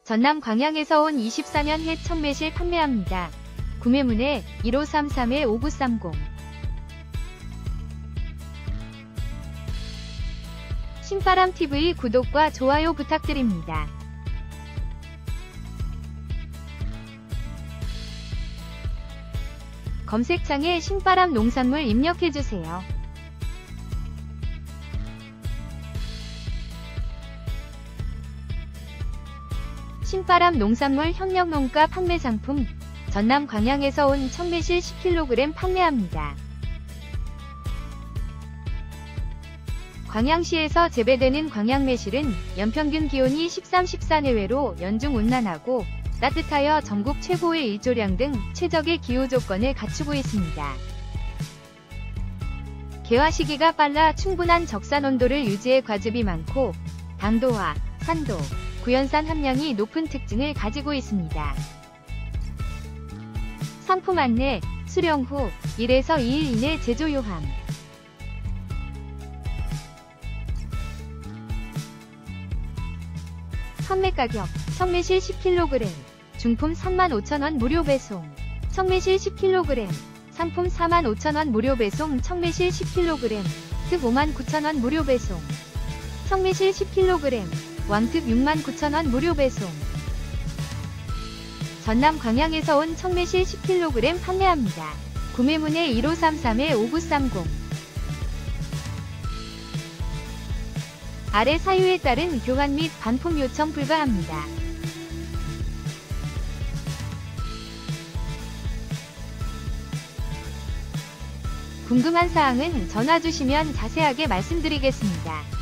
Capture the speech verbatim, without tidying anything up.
전남 광양에서 온 이십사 년 해 청매실 판매합니다. 구매문의 일오삼삼 오구삼공. 신바람티비 구독과 좋아요 부탁드립니다. 검색창에 신바람 농산물 입력해주세요. 신바람 농산물 협력농가 판매 상품, 전남 광양에서 온 청매실 십 킬로그램 판매합니다. 광양시에서 재배되는 광양매실은 연평균 기온이 십삼, 십사 내외로 연중 온난하고 따뜻하여 전국 최고의 일조량 등 최적의 기후 조건을 갖추고 있습니다. 개화 시기가 빨라 충분한 적산 온도를 유지해 과즙이 많고 당도와 산도, 구연산 함량이 높은 특징을 가지고 있습니다. 상품 안내, 수령 후 일에서 이 일 이내 제조 요함. 판매 가격, 청매실 십 킬로그램, 중품 삼만 오천 원 무료 배송. 청매실 십 킬로그램, 상품 사만 오천 원 무료 배송. 청매실 십 킬로그램, 특 오만 구천 원 무료 배송. 청매실 십 킬로그램, 왕특 육만 구천 원 무료 배송. 전남 광양에서 온 청매실 십 킬로그램 판매합니다. 구매문의 일오삼삼 오구삼공. 아래 사유에 따른 교환 및 반품 요청 불가합니다. 궁금한 사항은 전화 주시면 자세하게 말씀드리겠습니다.